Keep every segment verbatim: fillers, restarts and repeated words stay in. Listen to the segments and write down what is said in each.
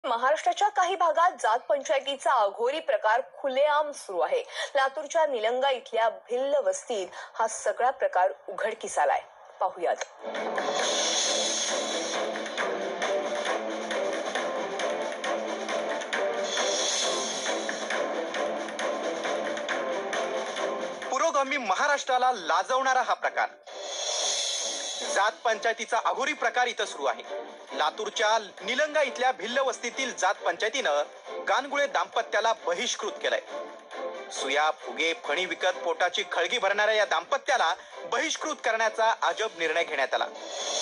महाराष्ट्राच्या काही भागात जात पंचायतीचा अघोरी प्रकार खुलेआम सुरू आहे. लातूरच्या निलंगा इथल्या भिल्ल वस्तीत हा सगळा प्रकार उघडकीस आलाय. पाहुयात. पुरोगामी महाराष्ट्राला लाजवणारा हा प्रकार, जात पंचायतीचा अघोरी प्रकार इथं सुरू आहे. लातूरच्या निलंगा इथल्या भिल्ल वस्तीतील जात पंचायतीनं गानगुळे दाम्पत्याला बहिष्कृत केलंय. सुया फुगे फणी विकत पोटाची खळगी भरणाऱ्या या दाम्पत्याला बहिष्कृत करण्याचा अजब निर्णय घेण्यात आला.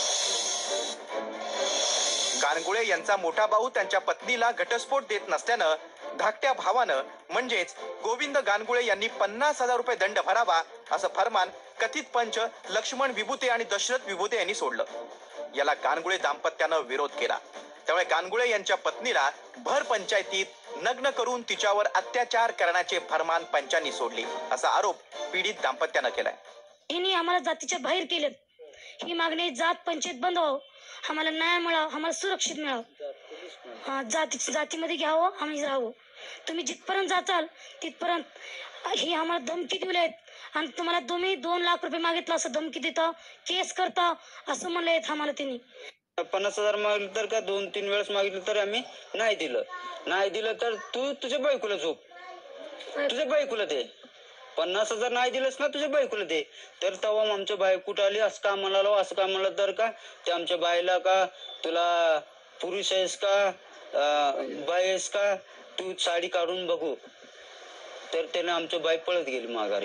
गानगुळे यांचा मोठा भाऊ त्यांच्या पत्नीला घटस्फोट देत नसल्यानं धाकट्या भावानं म्हणजेच गोविंद गानगुळे यांनी पन्नास हजार रुपये दंड भरावा असं फरमान कथित पंच लक्ष्मण विभूते आणि दशरथ विभूते यांनी सोडलं. याला गानगुळे दाम्पत्यानं विरोध केला. त्यामुळे गानगुळे यांच्या पत्नीला भर पंचायतीत नग्न करून तिच्यावर अत्याचार करण्याचे फरमान पंचांनी सोडले असा आरोप पीडित दाम्पत्यानं केलाय. यांनी आम्हाला जातीच्या बाहेर केलं. ही मागणी जात पंचायत बंद व्हावं, आम्हाला न्याय मिळावं, आम्हाला सुरक्षित मिळावं, जाती जातीमध्ये घ्यावं, आम्ही राहावं. तुम्ही जिथपर्यंत जाचाल तिथपर्यंत ही आम्हाला धमकी दिली आहेत आणि तुम्हाला तुम्ही दोन लाख रुपये मागितलं असं धमकी देता, केस करता असं म्हणले आहेत आम्हाला. त्यांनी पन्नास हजार मागितलं तर का दोन तीन वेळेस मागितलं तर आम्ही नाही दिलं. नाही दिलं तर तू तुझ्या बायकोला झोप, तुझ्या बायकोला दे. पन्नास हजार नाही दिलंस ना तुझ्या बायकोला दे. तर तेव्हा आमच्या बाई कुठं आली, असं का म्हणालो असं का म्हणलं तर का ते आमच्या बाईला का तुला पुरुष आहेस का बाई आहेस का, तू साडी काढून बघू. तर त्याने आमच्या बाई पळत गेली माघारी.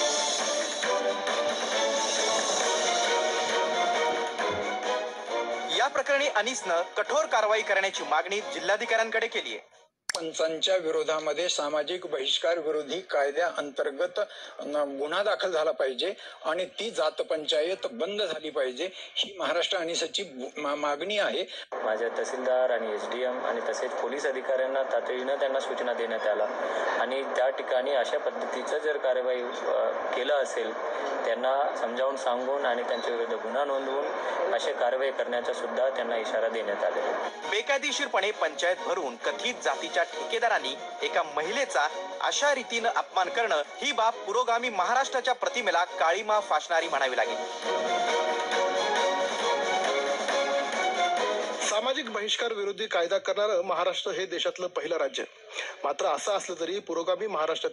या प्रकरणी अनीसनं कठोर कारवाई करण्याची मागणी जिल्हाधिकाऱ्यांकडे केली आहे. पंचांच्या विरोधामध्ये सामाजिक बहिष्कार विरोधी कायद्या अंतर्गत गुन्हा दाखल झाला पाहिजे आणि ती जात पंचायत बंद झाली पाहिजे, ही महाराष्ट्र अनीसची मागणी आहे. माझ्या तहसीलदार आणि एस डी एम आणि तसेच पोलीस अधिकाऱ्यांना तातडीनं त्यांना सूचना देण्यात आल्या आणि त्या ठिकाणी अशा पद्धतीचं जर कारवाई केलं असेल त्यांना समजावून सांगून आणि त्यांच्या विरुद्ध गुन्हा नोंदवून अशा कारवाई करण्याचा सुद्धा त्यांना इशारा देण्यात आलेला आहे. बेकायदेशीरपणे पंचायत भरून कथित जातीच्या ठेकेदारांनी एका महिलेचा अशा रीतीनं अपमान करणं ही बाब पुरोगामी महाराष्ट्राच्या प्रतिमेला काळीमा फासणारी म्हणावी लागेल. सामाजिक बहिष्कार विरोधी कायदा करणारं महाराष्ट्र हे देशातलं पहिलं राज्य. मात्र असं असलं तरी पुरोगामी महाराष्ट्र